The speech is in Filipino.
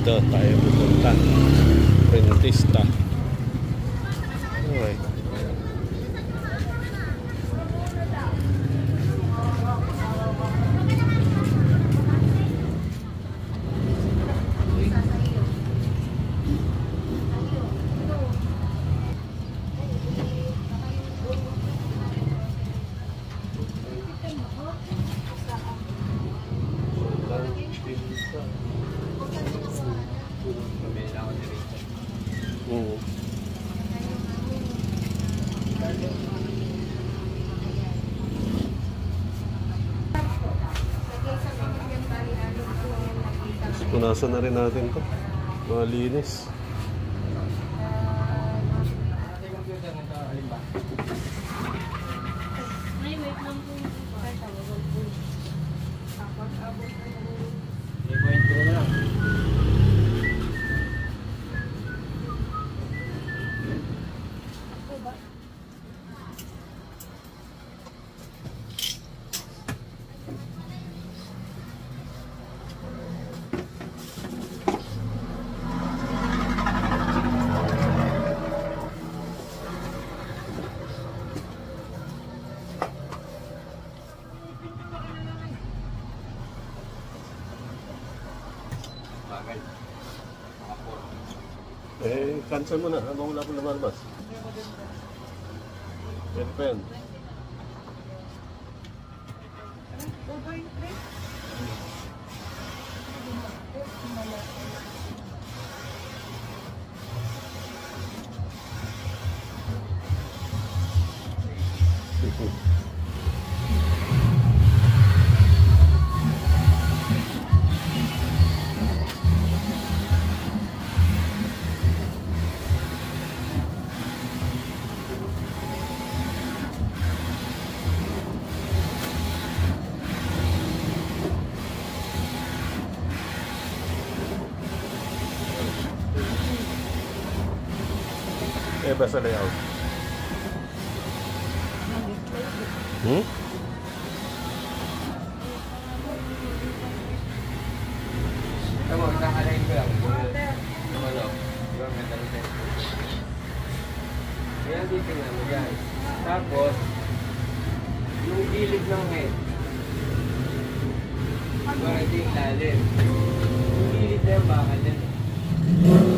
Dito tayo pupunta. Rentista. Alright. Punasan na rin natin to. Malinis. Cancel mo na. Ano wala akong lumalabas? Pen. Basta layout. Kamu kita alain ko lang. Ano? Yan dito na mo yan. Tapos yung gilid ng head. Ito yung lalim. Yung gilid na yung bakal yan.